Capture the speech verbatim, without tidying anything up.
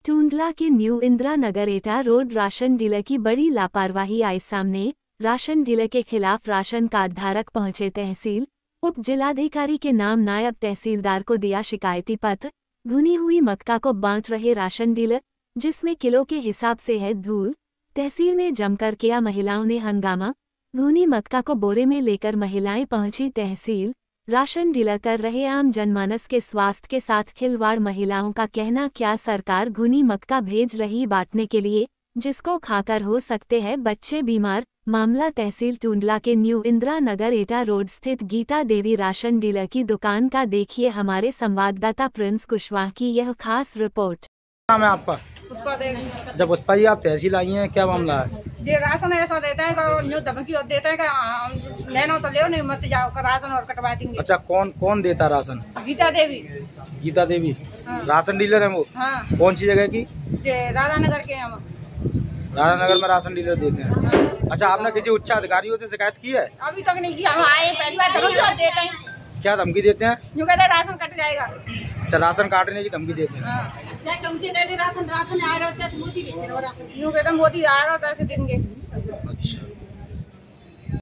टूंडला के न्यू इंदिरा नगर एटा road ration dealer की बड़ी लापरवाही आई सामने। राशन डीलर के खिलाफ राशन कार्ड धारक पहुंचे तहसील। उप जिलाधिकारी के नाम नायब तहसीलदार को दिया शिकायती पत्र। भुनी हुई मक्का को बांट रहे राशन डीलर, जिसमें किलो के हिसाब से है धूल। तहसील में जमकर किया महिलाओं ने हंगामा। भुनी मक्का को बोरे में लेकर महिलाएं पहुंची तहसील। राशन डीलर कर रहे आम जनमानस के स्वास्थ्य के साथ खिलवाड़। महिलाओं का कहना, क्या सरकार घुनी मक्का भेज रही बांटने के लिए, जिसको खाकर हो सकते हैं बच्चे बीमार। मामला तहसील टूंडला के न्यू इंदिरा नगर एटा रोड स्थित गीता देवी राशन डीलर की दुकान का। देखिए हमारे संवाददाता प्रिंस कुशवाहा की यह खास रिपोर्ट। नाम है आपका? पुष्पा देवी। जब पुष्पा जी आप तहसील आई हैं, क्या मामला है? जे राशन ऐसा देता है कि न्यू धमकी और देता है कि लेना तो ले नहीं मत जाओ का राशन और कटवा देंगे। अच्छा, कौन कौन देता राशन? गीता देवी। गीता देवी हाँ। राशन डीलर है वो? हाँ। कौन सी जगह की? जे राधानगर के हम। राधानगर में राशन डीलर देते हैं। हाँ। अच्छा, आपने किसी उच्च अधिकारियों से शिकायत की है? अभी तक नहीं किया। हम आए पहली बार धमकी और देते हैं। क्या धमकी देते हैं? न्यू कहते हैं राशन कट जाएगा। अच्छा, राशन काटने की धमकी देते हैं। हाँ। राशन राशन आ रहा है न्यू कहते मोदी आ रहा है पैसे देंगे। अच्छा।